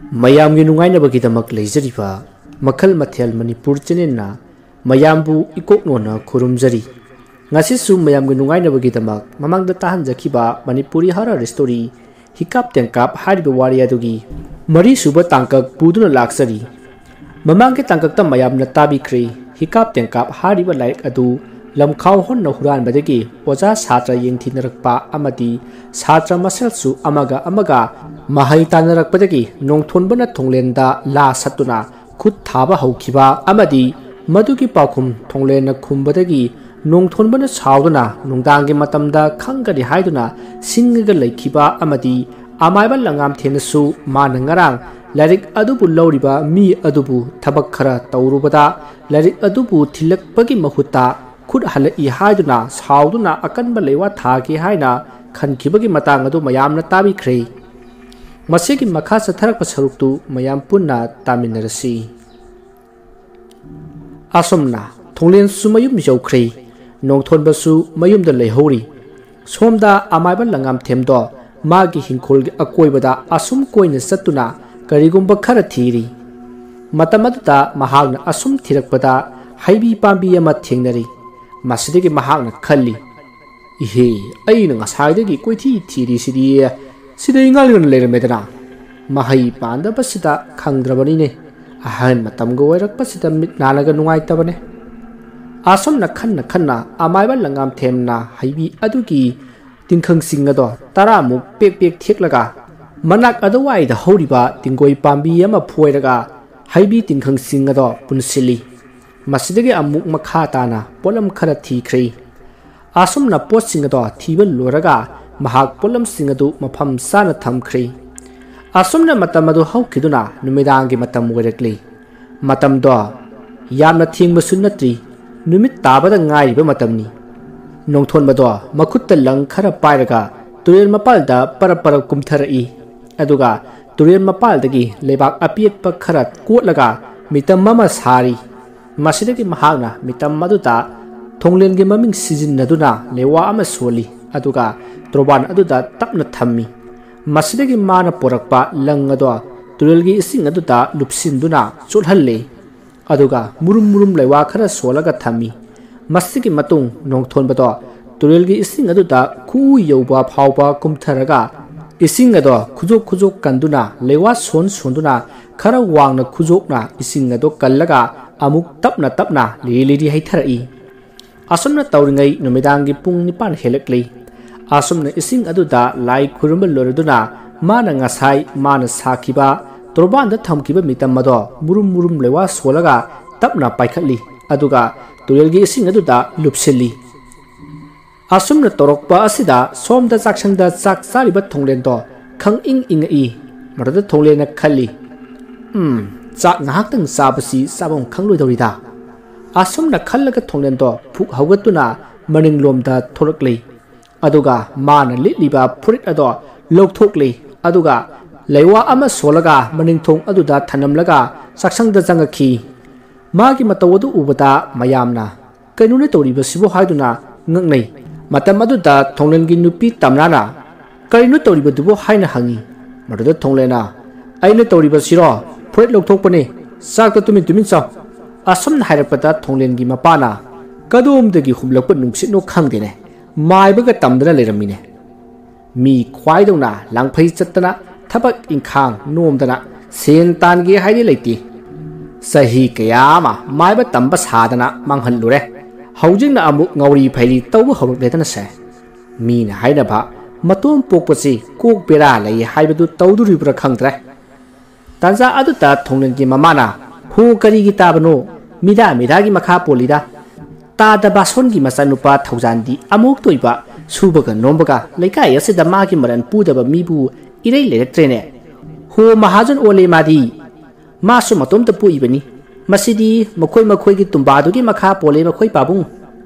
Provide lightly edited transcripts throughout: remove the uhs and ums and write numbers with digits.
ꯃꯌꯥꯝꯒꯤ ꯅꯨꯡꯉꯥꯏꯅꯕꯒꯤꯗꯃꯛ ꯂꯩꯖꯔꯤꯕ ꯃꯈꯜ ꯃꯊꯦꯜ ꯃꯅꯤꯄꯨꯔ ꯆꯦꯅꯦꯜꯅ ꯃꯌꯥꯝꯕꯨ ꯏꯀꯣꯛꯅꯣꯅ ꯈꯨꯔꯨꯝꯖꯔꯤ ꯉꯁꯤꯁꯨ ꯃꯌꯥꯝꯒꯤ ꯅꯨꯡꯉꯥꯏꯅꯕꯒꯤꯗꯃꯛ ꯃꯃꯥꯡꯗ ꯇꯥꯍꯟꯖꯈꯤꯕ ꯃꯅꯤꯄꯨꯔꯤ ꯍꯔꯔ ꯁ꯭ꯇꯣꯔꯤ ꯍꯤꯀꯥꯞ ꯇꯦꯡꯀꯥꯞ ꯍꯥꯏꯔꯤꯕ ꯋꯥꯔꯤ ꯑꯗꯨꯒꯤ ꯃꯔꯤꯁꯨꯕ ꯇꯥꯡꯀꯛ ꯄꯨꯗꯨꯅ ꯂꯥꯛꯆꯔꯤ ꯃꯃꯥꯡꯒꯤ ꯇꯥꯡꯀꯛꯇ ꯃꯌꯥꯝꯅ ꯇꯥꯕꯤꯈ꯭ꯔꯦ ꯍꯤꯀꯥꯞ ꯇꯦꯡꯀꯥꯞ ꯍꯥꯏꯔꯤꯕ ꯂꯥꯏꯔꯤꯛ ꯑꯗꯨ ꯂꯝꯈꯥꯎ ꯍꯣꯟꯅ ꯍꯨꯔꯥꯟꯕꯗꯒꯤ ꯑꯣꯖꯥ ꯁꯥꯇ꯭ꯔ ꯌꯦꯡꯊꯤꯅꯔꯛꯄ ꯑꯃꯗꯤ ꯁꯥꯇ꯭ꯔ ꯃꯁꯦꯜꯁꯨ ꯑꯃꯒ ꯃꯍꯩ ꯇꯥꯟꯅꯔꯛꯄꯗꯒꯤ ꯅꯣꯡꯊꯣꯟꯕꯅ ꯊꯣꯡꯂꯦꯟꯗ ꯂꯥ ꯁꯠꯇꯨꯅ ꯈꯨꯠ ꯊꯥꯕ ꯍꯧꯈꯤꯕ ꯑꯃꯗꯤ ꯃꯗꯨꯒꯤ ꯄꯥꯎꯈꯨꯝ ꯊꯣꯡꯂꯦꯟꯅ ꯈꯨꯝꯕꯗꯒꯤ ꯅꯣꯡꯊꯣꯟꯕꯅ ꯁꯥꯎꯗꯨꯅ ꯅꯨꯡꯗꯥꯡꯒꯤ ꯃꯇꯝꯗ ꯈꯪꯒꯅꯤ ꯍꯥꯏꯗꯨꯅ ꯁꯤꯡꯉꯒ ꯂꯩꯈꯤꯕ ꯑꯃꯗꯤ ꯑꯃꯥꯏꯕ ꯂꯉꯥꯝꯊꯦꯟꯅꯁꯨ ꯃꯥꯅ ꯉꯔꯥꯡ ꯂꯥꯏꯔꯤꯛ ꯑꯗꯨꯕꯨ ꯂꯧꯔꯤꯕ ꯃꯤ ꯑꯗꯨꯕꯨ ꯊꯕꯛ ꯈꯔ ꯇꯧꯔꯨꯕꯗ ꯂꯥꯏꯔꯤꯛ ꯑꯗꯨꯕꯨ ꯊꯤꯜꯂꯛꯄꯒꯤ ꯃꯍꯨꯠꯇ ꯈꯨꯠ ꯍꯜꯂꯛꯏ ꯍꯥꯏꯗꯨꯅ ꯁꯥꯎꯗꯨꯅ ꯑꯀꯟꯕ ꯂꯩꯋꯥ ꯊꯥꯒꯦ ꯍꯥꯏꯅ ꯈꯟꯈꯤꯕꯒꯤ ꯃꯇꯥꯡ ꯑꯗꯨ ꯃꯌꯥꯝꯅ ꯇꯥꯕꯤꯈ꯭ꯔꯦ मसीगी मखा चथरक सरुक्तु मयाम पुन्ना तामिनरसी असमना थोंलेन सुमयुम जौख्रे नोंथोनबसु मयुमदा लेहौरी सोमदा अमायबा लंगाम थेमदो मागी हिंखोल अकोइबदा असुम कोइना चत्तुना करिगुंबा खरा थीरी मतमदुदा महागना असुम थिरकपदा हाइबी पांबी अमा थेंगनरी मसिदगी महागना खल्ली इहे अइना ngसाइदगी कोइथी थीरी सिदी सिदा इंगालिगन लेरमेदना महै पांदबसिदा खंद्रबनिने अहन मतमगो वैरकपसिदा मिटनानगा नुंगाइतबने आसमना खन्ना अमाइबा लंगाम थेमना हाइबी अदुगी तिंखंसिंग अदो तरामुक पेक थेक्लगा मनाक अदवाइदा हौरिबा तिंगोइ पांबी अमा फोइरगा हाइबी तिंखंसिंग अदो पुनसिली मसिदगी अमुक मखा ताना पोलम खरा थीख्रे आसमना पोतसिंग अदो थीबन लोरगा महाग पोलम सिंग अदु मफम साना थमख्रे असुमना मतम अदु हौखिदुना नुमिदांगी मतम ओइरक्ली मतम दो यामना थिंगबसु नत्रि नुमित ताबदा ngaइबा मतमनी नोंथोनबदो मखुत्ता लंग खरा पाइरगा तुरेल मपालदा पर कुमथरई अदुगा तुरेल मपालदगी लेबाक अपियक खरा कोटलगा मितम ममा सारी मसिदगी महागना मितम मदुता थोंगलेनगी ममिंग सिजिन्नदुना लेवा अमा सोली अदुगा त्रोबान अदुदा तपना थम्मी मसिदगी माना पोरकपा लंग अदो तुरेलगी इसिंग अदुदा लुपसिंदुना चोलहल्ले अदुगा मुरुम लेवा खरा सोलगा थम्मी मसिगी मतुंग नोंथोनबदो तुरेलगी इसिंग अदुदा खु यौबा फावबा कुमथरगा इसिंग अदो खुजोक कंदुना लेवा सोनदुना खरा वांगना खुजोकना इसिंग अदो कल्लगा अमुक तपना लेलिरी हैथरई असुमना तौरिंगै नुमिदांगी पुंग निपान हेलक्ली असुमना इसिंग अदुदा लाई खुरुम लोरदुना माना ngसाइ माना साखिबा तोरबान दा थमकिबा मितम मदो मुरुम लेवा सोलगा तपना पाइखली अदुगा तुरेलगी इसिंग अदुदा लुपसिली असुमना तोरकपा असिदा सोमदा चाकसंगदा चाक चारिबा थोंलेनदो खंग इंगई मरदा थोंलेना खल्ली चाक ngahaktang चाबसी चाबम खंगलोइदौरिदा असुमना खल्लगा थोंलेनदो फुक हौगतुना मनिंगलोमदा थोरकली अदुगा माना लिटलिबा फुरिट अदो लौथोकली अदुगा लेवा अमा सोलगा मनिंगथोंग अदुदा थनमलगा चाकसंगदा जंगखी मागी मतवदु उबदा मयामना कैनुने तौरिबसिबो हाइदुना ngaknei matam aduda thonglengi nupi tamnana kainu tौरिबदुबो हाइना हंगी मदुदा थोंलेना आइने तौरिबसिरो फुरिट लौथोकपने चाकता तुमिन चाव असमना हाइरपदा थोंलेनगी मपाना कदोमदगी हुमलकप नुंगसिनो खंगदेने माइबगा तमदना लेरमिने मी ख्वाइदौना लांफै चत्तना थबक इंखांग नोमदना सेन तानगे हाइदे लेति सही कयामा माइबा तंबा सादना मांगहल्लुरे हौजिंगना अमुक ngौरी फैरी तौबो हौरकलेदना से मीना हाइनबा मतोम पोकपसि कोक बेरा लई हाइबदु तौदुरिब्रा खंगद्रे तांजा अदुता थोंलेनगी ममाना हु करिगी ताबनो मिदागी मखा पोलिदा तादा बासोनगी मचानुपा थौजानदी अमुक तोइबा सुबगा नोमबगा लेकाय असिदा मागी मरन पुदबा मीबु इरै लेरक्ट्रेने हो महाजन ओले मादी मासु मतोमता पुइबनी मसिदी मखोइगी तुम्बादुगी मखा पोले मखोइ पाबुंग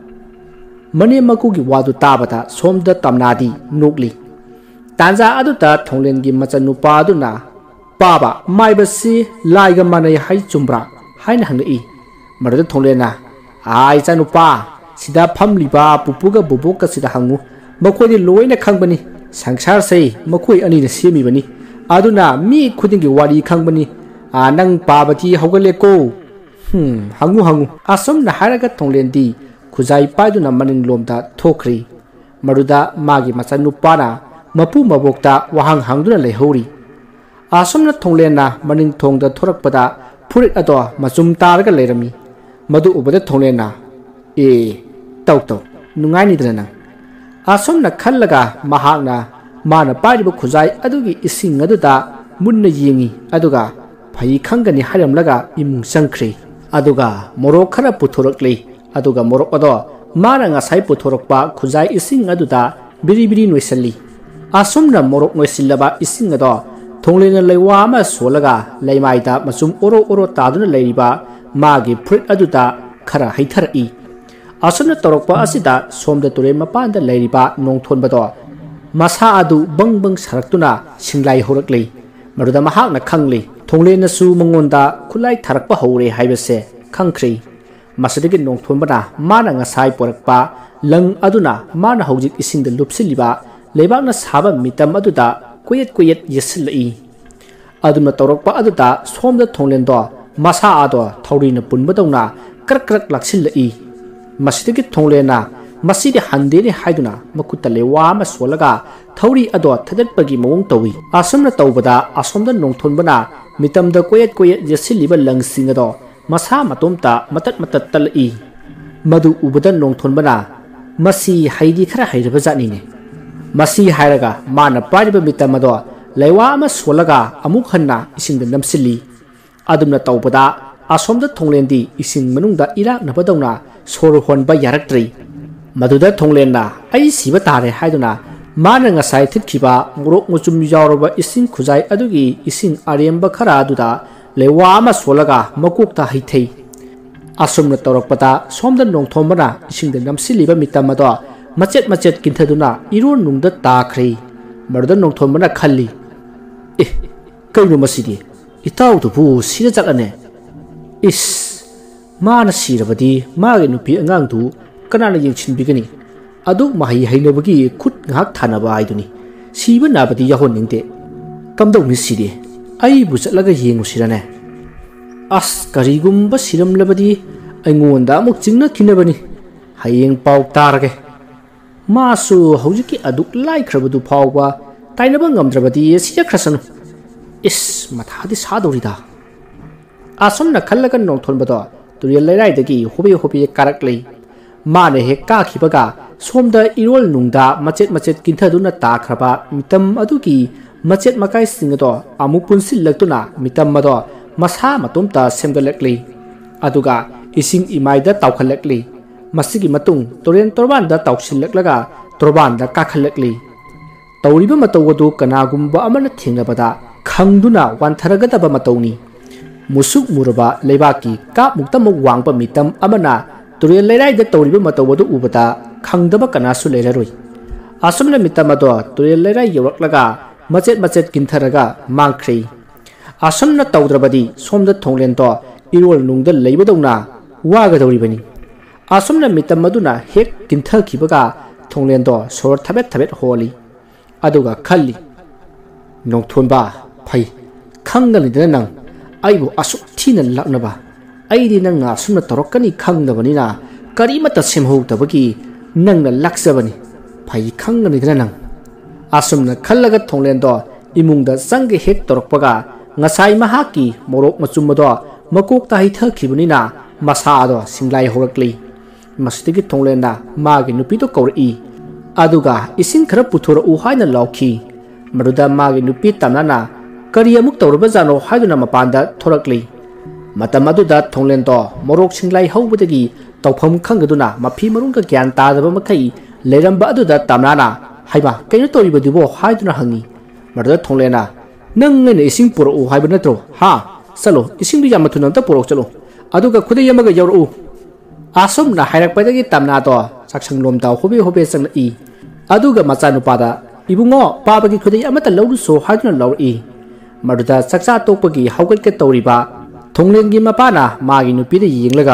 मने मकुगी वादु ताबदा सोमदा तमनादी नोकली तांजा अदुता थोंलेनगी मचानुपादुना पाबा माइबसी लाइगा मानै हाइ चुम्ब्रा हाइना हंगई मरदा थोंलेना आइ चानुपा सिदा फमलिबा पुपुगा बुबोका सिदा हंगु मखोइदि लोइना खंगबनी संसार से मखोइ अनिना सेमिबनी aduna mi khudingi wari khangbani nang pabati hogale ko hangu asom na haraga thonglen di khuzai paiduna maning lomda thokri maruda magi machanu pana mapu mabokta wahang hangduna lehori asom na thonglen na maning thongda thorakpada furit ado machum targa lerami madu ubada thonglen na tau nungai ni dana asom na khallaga mahakna mana pariba khuzai adugi ising aduda munna yingi aduga phai khangani haramlaga imung sangkhri aduga morok khara puthorakli aduga morok ado mana ngasai puthorakpa khuzai ising aduda biri noisalli asom na morok noisilaba ising ado thonglena leiwa ma solaga leimaida masum oro taduna leiriba magi fruit aduda khara haitharai asomna torokpa asida somda ture mapanda leiriba nongthonbado masa adu bang saraktuna singlai horakli maruda mahakna khangli thonglena su mangonda khulai tharakpa hore haibase khangkhri masadagi nongthonbana mana ngasai porakpa lang aduna mana hojik isingda lupsiliba leibakna saba mitam aduda koyet yesilai aduna torokpa aduda somda thonglendo masa ado thaurina punbadawna krak laksilai masidagi thonglena masidi handeni haiduna makutale wama solaga thauri ado thadatpagi mawong tawi asomna tawbada asomda nongthonbana mitamda koyet yesiliba langsing ado masa matomta matat talai madu ubada nongthonbana masi haidi khara hairaba janine masi hairaga mana pariba mitam ado leiwa ama solaga amuk hanna isingda namsili adumna tawbada asomda thonglendi ising manungda irak nabadawna sor honba yaraktrei maduda thonglenna ai siba tare haiduna mana ngasai thitkiba murok muchum yawraba ising khuzai adugi ising aremba khara aduda lewa ama solaga makukta haithei asomna tawrakpata somda nongthombana isingda namsiliba mitamado macet kinthaduna iron nungda takhri maruda nongthombana khalli kainu masidi itaw dubu sira jalane mana sirabadi magi nupi angang du kanana yengchinbigani adu mahi hainabagi khut ngak thanaba aiduni siba nabadi yahon ningte kamdau ni siri ai bu chatlaga yengu sirane karigumba siramlabadi aingonda amuk chingna kinabani hayeng pau tarage masu hojiki aduk lai khrabadu phawba tainaba ngamdrabadi siya khrasanu mathadi sadorida asomna khallaga nongthonbado turial leirai dagi hobe karaklei mane he ka khibaga somda irol nungda macet kinthaduna takraba mitam adugi macet makai singado amu punsil laktuna mitam mado masa matomta semgalekli aduga ising imaida tawkhalekli masigi matung toren torbanda tawsillaklaga torbanda kakhalekli tawriba matawadu kanagumba amana thingnabada khangduna wantharagadaba matawni musuk muraba leibaki kap muktamuk wangpa mitam amana turial leirai da tawriba matawadu ubata khangdaba kanasu leiraroi asomna mitam ado turial leirai yoraklaga macet kintharaga mangkhri asomna tawdrabadi somda thonglento irol nungda leibadawna wagadawribani asomna mitam maduna hek kinthakhibaga thonglento sor thabet holi aduga khalli nongthonba phai khangalidana nang aibu asuk thina laknaba aidi nangna sumna torokani khangnabanina karimata semhoutabagi nangna laksabani phai khangani nang asumna khallaga thonglendo imungda sange hek torokpaga ngasai mahaki morok machumado makok ta hithakhibanina masa ado singlai horakli masitigi thonglenda magi nupido kauri aduga isin khara puthora u haina lauki maruda magi nupi tamnana kari amuk tawraba jano haiduna mapanda thorakli matam aduda thonglento morok singlai hobudagi tawpham khangaduna mafi marunga gyan tadaba makai leiramba aduda tamnana haiba kaino toribadubo haiduna hangi maruda thonglena nangene ising puro u haiba natro ha salo ising du yamathuna ta puro chalo aduga khudai yamaga yawru asomna hairakpadagi tamna to saksang lomta hobe sang i aduga machanupada ibungo pabagi khudai amata lawru so haiduna lawri maruda saksa tokpagi haugatke tawriba thonglengi mapana magi nupida yenglaga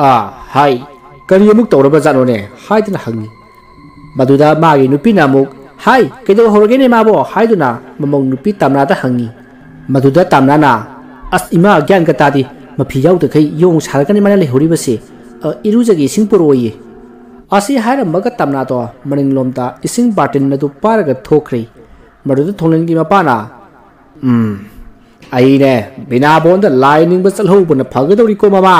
hai kari amuk tawraba janone haidna hangi maduda magi nupina amuk hai kaido horgene mabo haiduna mamong nupi tamnada hangi maduda tamnana as ima gyan ka tadi mafi yaw da kai yong sarkani mana le hori base irujagi singpuroyi asi haira maga tamna to maning lomta ising batin nadu paraga thokri maduda thonglengi mapana ai ne bina bonda lining ba salho buna phagadori ko mama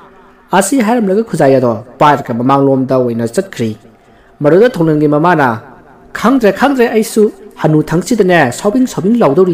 asi haram laga khujaya do par ka mamang lomta oina chatkhri maduda thonglengi mama na khangdre aisu hanu thangsi da ne sobing laudori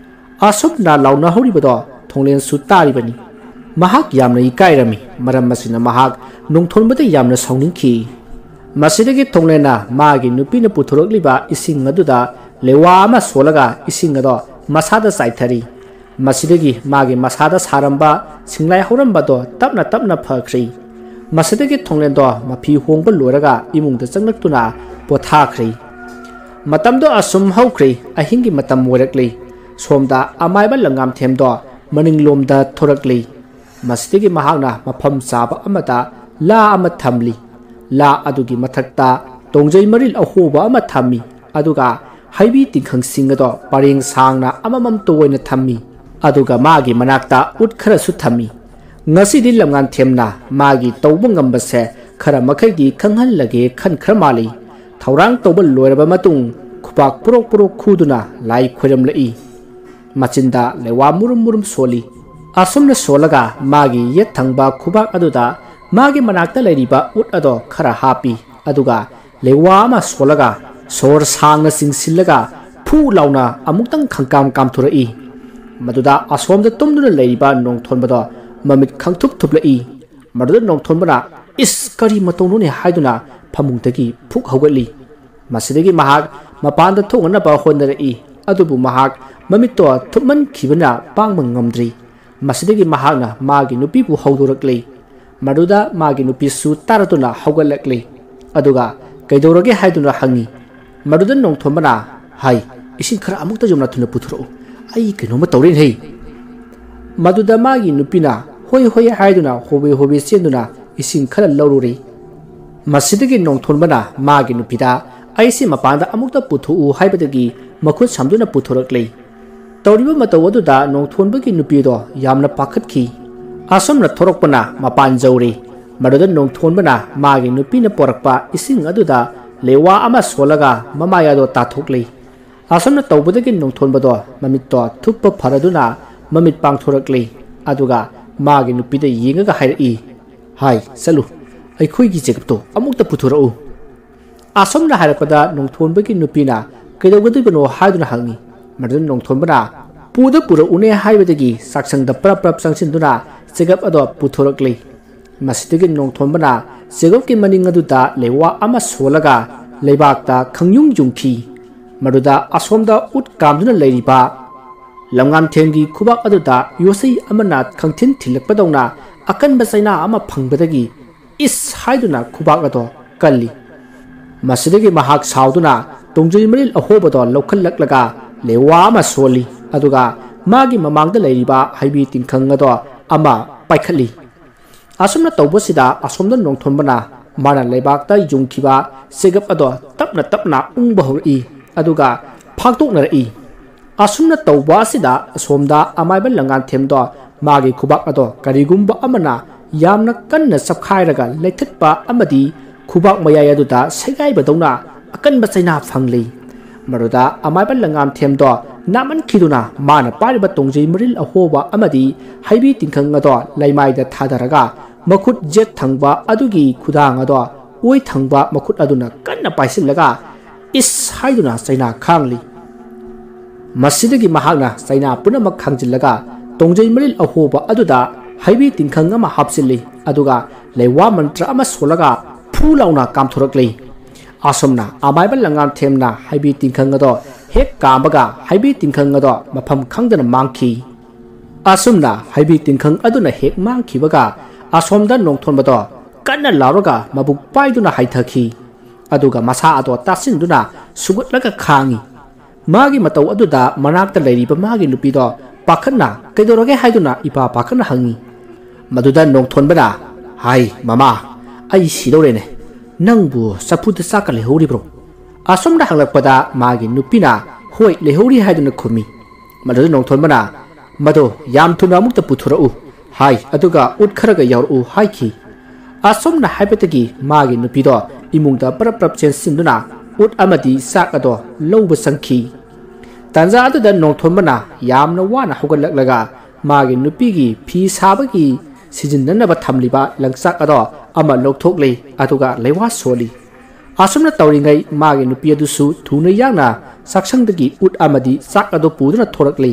asop na launa hori bado thonglen su tari bani mahak yamna ikairami maram masina mahak nongthon bada yamna sawningki masidagi thonglena magi nupina puthorokliba ising aduda lewa ama solaga ising ado masada saithari masidagi magi masada saramba singlai horamba do tapna phakri masidagi thonglen do mafi hongba loraga imungda changlaktuna pothakhri matamdo asum haukhri ahingi matam morakli somda amaiba langam themdo maning lomda thorakli masidagi mahakna mafam saba amata la ama thamli la adugi mathakta tongjai maril ahoba ama thammi aduga haibi tingkhang singado pareng sangna amamam toina thammi aduga magi manakta ut khara su thammi ngasi di lamngan themna magi tawba ngambase khara makhai di khanghal lage khan khara mali thaurang tawba loiraba matung khupak purok khuduna lai khoiram lai machinda lewa murum soli asumna solaga magi yet thangba khubak aduda magi manakta leiriba ut ado khara hapi aduga lewa ma solaga sor sangna singsillaga phu launa amuktang khangkam kamthurai maduda asomda tumduna leiriba nongthonbada mamit khangthup thuplai maduda nongthonbana is kari matongno ne haiduna phamungtagi phuk haugali masidagi mahak mapanda thongna ba hondarai adubu mahak mamit to thupman khibana pangmang ngamdri masidagi mahakna magi nupi bu haudorakle maduda magi nupi su taratuna haugalakle aduga kaidorage haiduna hangi maduda nongthomana hai isin khara amukta jomna thuna puthro ai kenoma tawrin hei maduda magi nupina hoi haiduna hobe senduna isin khara lawruri masidagi nongthonbana magi nupida aisi mapanda amukta puthu haibadagi makhut samduna puthorakle tawriba matawaduda nongthonbagi nupido yamna pakhatki asomna thorokpana mapan jawri maduda nongthonbana magi nupina porakpa ising aduda lewa ama solaga mamayado tathokle asomna tawbudagi nongthonbado mamitto thuppa pharaduna mamit pangthorakle aduga magi nupida yengaga hairai hai salu aikhoigi chekapto amukta puthorau asomna harapada nongthonbagi nupina kaidogadibano haiduna hangi maduda nongthonbana puda pura une haibadagi saksangda prap sangsinduna chegap ado puthorakle masidagi nongthonbana chegapki maning aduda lewa ama solaga leibakta khangyung jungki maduda asomda ut kamduna leiriba lamngam themgi khubak aduda yosei amana khangthin thilakpadawna akanba saina ama phangbadagi is haiduna khubak ado kalli masidagi mahak sauduna tongjai maril ahobado lokhalaklaga lewa ama soli aduga magi mamangda leiriba haibi tingkhang ado ama paikhatli asomna tawbasida asomda nongthonbana mana leibakta jungkhiba segap ado tapna ungba hori aduga phaktoknarai asumna tawba asida asomda amaiba langan themdo magi khubak ado karigumba amana yamna kanna sabkhairaga leithatpa amadi khubak mayai aduda segai badawna akanba chaina phangli maruda amaiba langam themdo naman khiduna mana pariba tongjai maril ahoba amadi haibi tingkhang ado laimaida thadaraga makhut jet thangba adugi khudang ado oi thangba makhut aduna kanna paisillaga is haiduna chaina khangli masidagi mahakna chaina punamak khangjillaga tongjai maril ahoba aduda haibi tingkhang ama hapsilli aduga lewa mantra ama solaga phulauna kamthorakle asomna amaiba langam themna haibi tingkhang ado hek kambaga haibi tingkhang ado mafam khangdana mangki asomna haibi tingkhang aduna hek mangkhibaga asomda nongthonbado kanna laroga mabuk paiduna haithakhi aduga masa ado tasinduna sugutlaga khangi magi matau aduda manakta leiriba magi nupido pakhanna kaidoroge haiduna ipa pakhanna hangi maduda nongthonbana hai mama ai sidorene nangbu saputa sakale horibro asomna hanglakpada magi nupina hoi lehori haiduna khumi madu nongthonbana madu yam thuna mukta puthurau hai aduga utkharaga yauru hai ki asomna haibetagi magi nupido imungda prap chen sinduna ut amadi sak ado loba sangki tanja aduda nongthonbana yamna wana hogalaklaga magi nupigi phi sabagi sijinnanaba thamliba langsak ado ama lokthokle aduga lewa soli asomna tawringai magi nupi adusu thuna yangna saksangdagi ut amadi sak ado puduna thorakle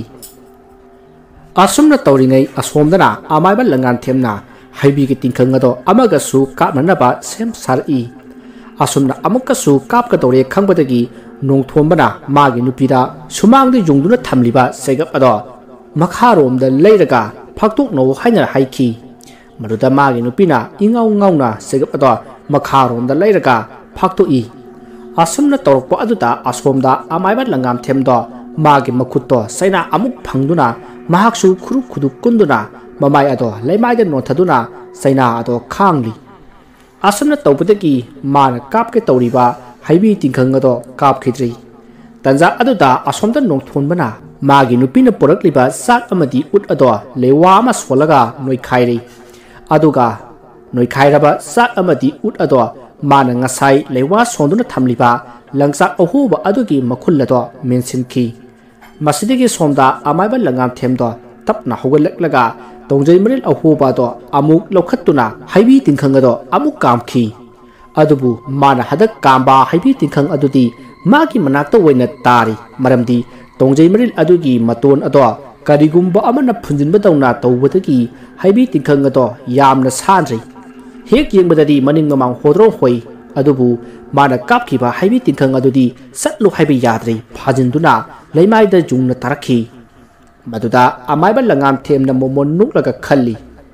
asomna tawringai asomdana amaiba langan themna haibi ki tingkhang ado amaga su kapnanaba sem sari asomna amukka su kapka tawre khangbadagi nongthombana magi nupida sumangdi jungduna thamliba segap ado makharomda leiraga phaktok no haina haiki maduda magi nupina ingau ngauna segap ado makharomda leiraga phakto i asomna tawrokpa aduta asomda amaiba langam themdo magi makhutto saina amuk phangduna mahaksu khuru khudu kunduna mamai ado leimaida nothaduna saina ado khangli asomna tawbudagi mana kapke tawriba haibi tingkhang ado kapkhidri tanja aduda asomda nongthonbana magi nupina porakliba sak amadi ut ado lewa ma solaga noikhairi aduga noikhairaba sak amadi ut ado mana ngasai lewa sonduna thamliba langsak ohuba adugi makhullado mensinki masidigi somda amaiba langam themdo tapna hogalaklaga tongjai maril ahuba do amuk lokhattuna haibi tingkhang ado amuk kamkhi adubu mana hadak kamba haibi tingkhang adudi magi manakta oina tari maramdi tongjai maril adugi maton ado karigumba amana phunjinba dawna tawbadagi haibi tingkhang ado yamna sanri hek yengbadadi maning mamang hodro hoi adubu mana kapkiba haibi tingkhang adudi satlu haibi yadri phajinduna leimaida jungna tarakhi maduda amaiba langam themna momon nuklaga khalli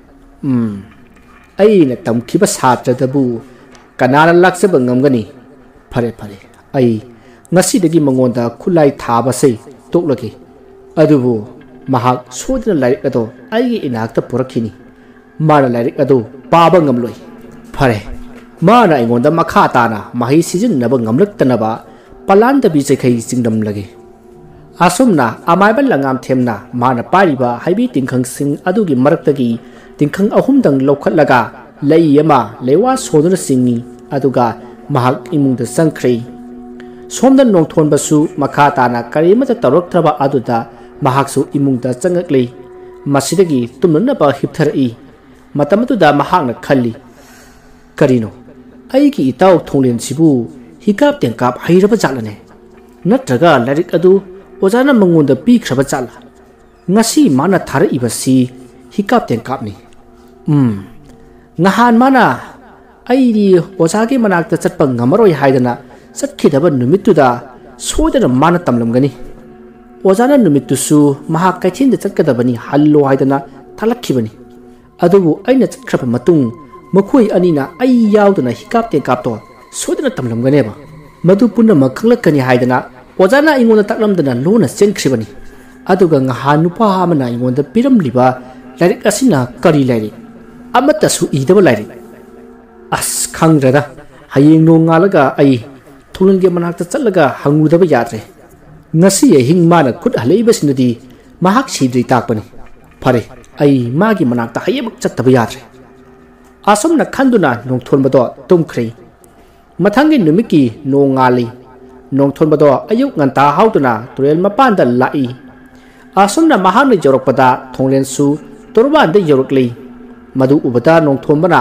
aina tamkhiba satradabu kanana laksaba ngamgani phare ai ngasidagi mangonda khulai thaba sei toklagi adubu mahak sodina lairik ado aigi inakta purakhini mana lairik ado paba ngamloi phare mana ingonda makha tana mahi season naba ngamlaktanaba palanda bi jekhai jingdam lagi asomna amaiba langam themna mana pariba haibi tingkhang sing adugi maraktagi tingkhang ahumdang lokhatlaga leiyama lewa soduna singi aduga mahak imungda sangkhri somda nongthonbasu makha tana karimata tarokthraba aduda mahaksu imungda changakli masidagi tumnanaba hiptharai matamatuda mahakna khalli karino aigi itaw thonglen sibu hikap tengkap hairaba jalane natraga larik adu ojana mangonda pikhraba jala ngasi mana thara ibasi hikap tengkap ni ngahan mana aidi ojagi manakta chatpa ngamaroi haidana chatkidaba numittuda sodana mana tamlamgani ojana numittusu mahak kaithinda chatkadabani hallo haidana thalakhibani adubu aina chakhraba matung makhoi anina ai yaudana hikap tengkap to sodana tamlamganeba madu punna makhanglakani haidana ojana ingona taklamdana lona senkhibani aduga ngahan nupa amana ingonda piramliba lairik asina kari lairik amata su idaba lairik as khangrada hayeng no ngalaga ai thulunge manakta chatlaga hangudaba yadre ngasi hing mana khut halaibasinadi mahak sidri takpani phare ai magi manakta hayemak chattaba yadre asomna khanduna nongthonbado tumkhri mathangi numiki no ngali nongthonbado ayuk nganta hauduna turel mapanda lai asomna mahakni jorokpada thonglensu torbanda yorokli madu ubata nongthonbana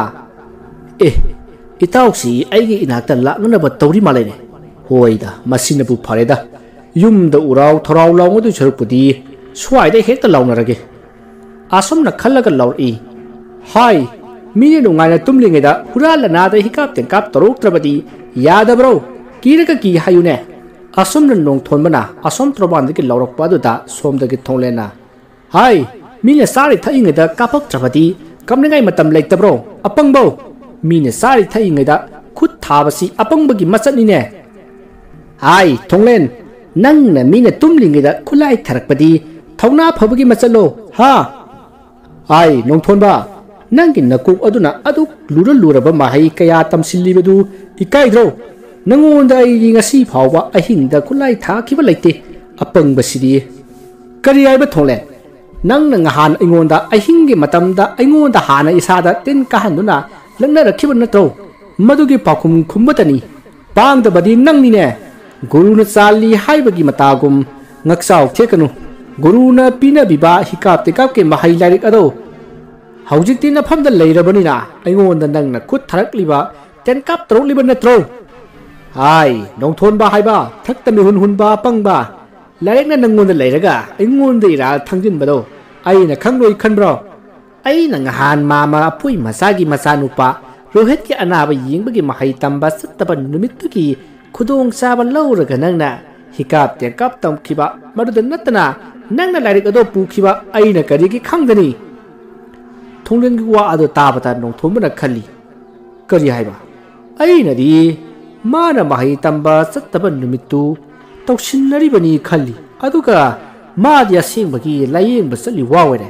itausi aigi inakta laknaba tawri malene hoida masinabu phareda yumda urau thorau lawngdu chorpudi swaida hekta lawnarage asomna khallaga lawri hai mine nungaina tumlingeda huralana da hikap tengkap toroktrabadi yadabro kiraka ki hayune asomna nongthonbana asom trobandagi lawrokpaduda somdagi thonglena hai mine sari thaingeda kapak trabadi kamningai matam leitabro apangbo mine sari thaingeda khut thabasi apangbagi machatnine hai thonglen nangna mine tumlingeda khulai tharakpadi thongna phabagi machatlo ha hai nongthonba nangi nakuk aduna aduk lura luraba mahai kaya tamsillibadu ikaidro nangonda ai ngasi phawa ahingda kulai tha khiba leite apang basidi kari ai ba thole nang nang han ingonda ahingi matamda ingonda hana isada tin ka handuna langna rakhiba natro madugi pakhum khumbatani pangda badi nang ni ne guru na chali haibagi matagum ngaksau thekanu guru na pina biba hikap tekap ke mahai lairik ado haujikti na phamda leirabani na ingonda nang na khut tharak liba ten kap tro liba natro hai nong thon ba hai ba thak tami hun hun ba pang ba lairik na nangonda leiraga ingonda ira thangjin bado ai na khangroi khanbro ai na ngahan mama apui masagi masanupa rohit ki anaba yingbagi mahai tamba sattaba numittu ki khudong saba lauraga nangna hikap te kap tam khiba maruda natna nangna lairik ado pu khiba ai na kari ki khangdani thonglen gi wa ado tabata nong thombana khali kari haiba ai na di mana mahai tamba sattaba numittu tawsinnari bani khali aduga ma dia singbagi layeng basali wawere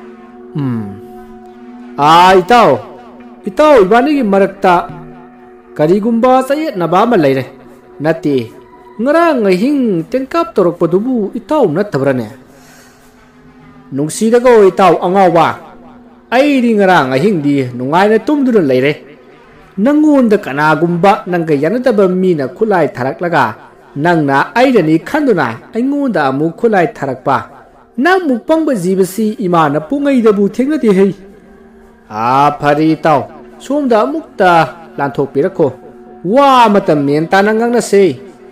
ai itaw ibani gi marakta karigumba sayet na ba ma leire nati ngarang ngahing tenkap torok padubu itaw natabrane nungsi dago itaw angawa ai ri ngarang ngahing di nungai na tumduna leire nangonda kanagumba nangga yanadaba mina khulai tharaklaga nangna aidani khanduna aingonda amu khulai tharakpa nang mukpangba jibasi imana pungai dabu thengnati hei phari taw somda mukta lanthok pirakho wa matam men tanangang na se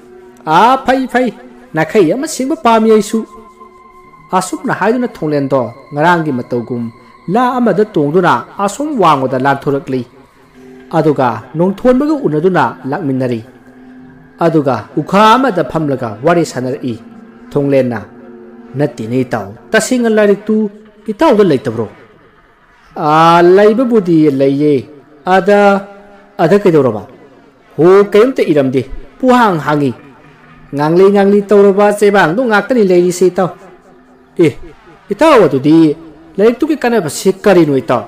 phai nakhai ama singba pami aisu asupna haiduna thonglen do ngarangi matogum la amada tongduna asum wangoda lanthorakli aduga nongthonbaga unaduna lakminari aduga ukha amada phamlaga wari sanari thonglenna natti nei taw tasinga larik tu itaw da leitabro laiba budi leiye ada kedoroba ho kayumte iramde puhang hangi ngangli tawroba sebang do ngaktani leiri se taw itaw adudi larik tu ki kanaba sikari no itaw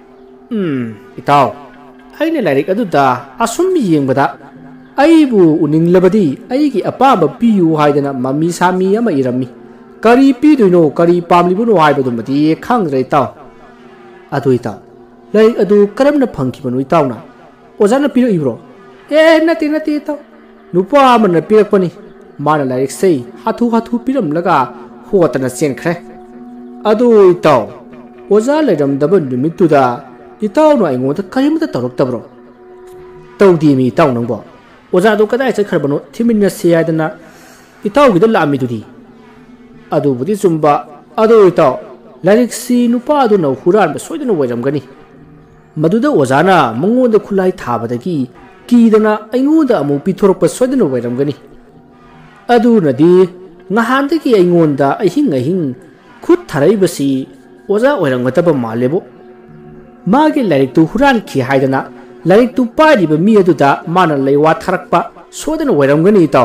itaw aine larik aduda asum yengbada aibu uninglabadi aigi apaba piyu haidana mami sami ama irami kari piduino kari pamlibuno haibadumati khangre taw adu itaw laik adu karamna phangkibanu itawna ojana piro ibro nati taw nupa amana pirakpani mana laik sei hathu piram laga hotana senkhre adu itaw oja leram daba numituda itaw no aingonda karimta taroktabro tawdi mi itaw nangbo oja do kadai chakhrabano thiminna seyadana itaw gida lami dudi adu budi sumba adu itaw larik si nupa adu na huran ba soidana wairamgani maduda ojana mangonda khulai thabadagi kidana aingonda amu pithorokpa soidana wairamgani adu nadi ngahandagi aingonda ahing khut tharai basi oja oirangataba malebo magi larik tu huran khi haidana larik tu pariba mi aduda mana leiwa tharakpa sodana wairamgani itaw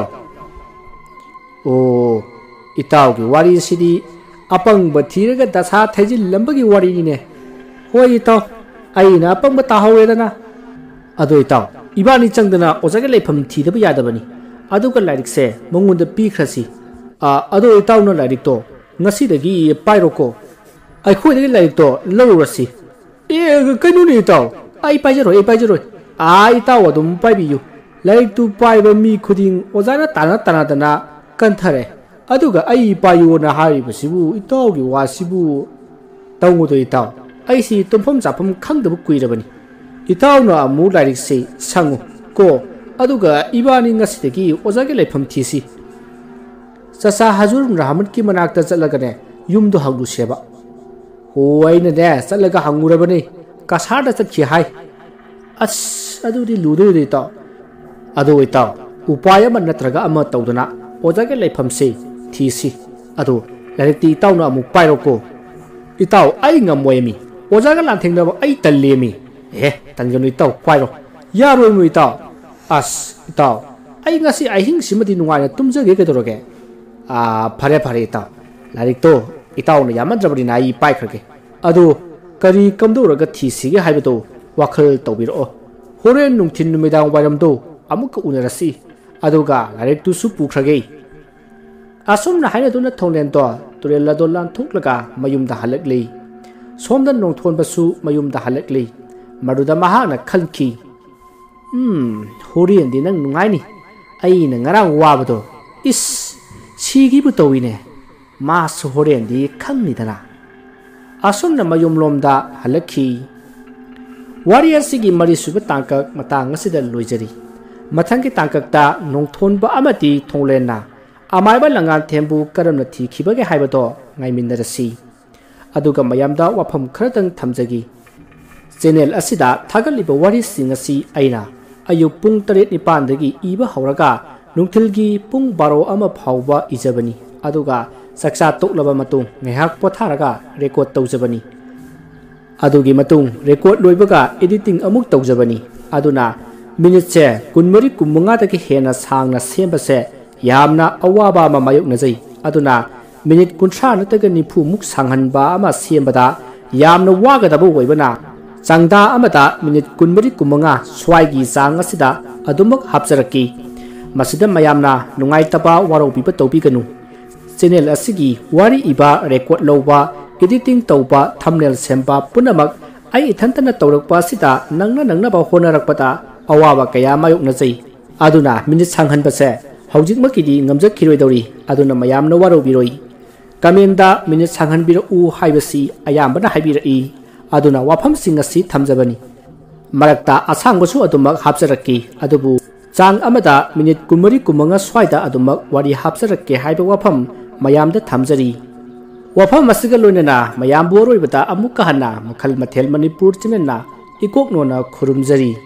itaw gi wari sidi apang bathiraga dasa thaijil lambagi wari ne hoi itaw aina apang ba tahawedana adu itaw ibani changdana ojaga leifam thidaba yadabani aduga larik se mongunda pikhrasi adu itaw no larik to ngasi dagi pairoko ai khoi dagi larik to lawrasi kainu ni itaw ai paijero itaw adum paibiyu larik tu paiba mi khuding ojana tana dana kanthare aduga ai payu na haribasibu itaw gi wasibu tawudo itaw ai si tumpham chapam khangdabu kuirabani itaw no amu larik se sangu ko aduga ibani ngasidagi ojage leifam thisi sasa hazur rahmat ki manakta chalagane yumdo hangdu seba hoaina ne chalaga hangurabani kasada chakhi hai adudi ludu itaw adu itaw upaya man natraga ama tawdana ojage leifam se thisi adu larekti itaw no amu pairoko itaw ai ngamoyemi ojaga lanthengna ai tallemi tanjanu itaw pairo yaroi mu itaw itaw ai ngasi ahing simadi nungaina tumjage kedoroge phare itaw larik to itaw na yamadrabri na ai paikhrage adu kari kamduraga thisi ge haibado wakhal tawbiro horen nungthin numidang wairam do amuka unarasi aduga larek tu su pukrage asum na haina duna thonglen to turel la do lan thuklaga mayum da halakli somda nongthon basu mayum da halakli maruda maha na khalki horian di nang nungai ni ai na ngarang wabado is sigi bu towine ma su horian di khangni dana asum na mayum lomda halakhi warrior sigi mari suba tangka matang asida loijari mathangki tangkakta nongthon ba amati thonglen na amai ba langan thembu karam na thi khibage haibado ngai mindarasi aduga mayamda wafam khradang thamjagi channel asida thagaliba wari singasi aina ayu pung 7:9 dagi iba hauraga nungthilgi pung 12 ama phawba ijabani aduga saksa toklaba matung ngehak potharaga record tawjabani adugi matung record loibaga editing amuk tawjabani aduna minute se kunmari kumunga dagi hena sangna sembase yamna awaba ma mayuk najai aduna minute kunthra nataga nifu muk sanghanba ama sembada yamna wagadaba oibana changda amada minute kunmari kumunga swai gi sang asida adumak hapjaraki masida mayamna nungai taba waro biba tobi ganu channel asigi wari iba record loba editing tauba thumbnail semba punamak ai ithantana tawrakpa sida nangna ba honarakpata awaba kaya mayuk najai aduna minute sanghanbase hojik makidi ngamjakhiroi dori aduna mayamna waro biroi kamenda minute sanghanbira u haibasi ayambana haibirai aduna wafam singasi thamjabani marakta asangbasu adumak hapjaraki adubu chang amada minute kumari kumanga swaida adumak wari hapjarake haiba wafam mayamda thamjari wafam asiga loinana mayam boroi bata amukka hana makhal mathel manipur chinena ikok nona khurumjari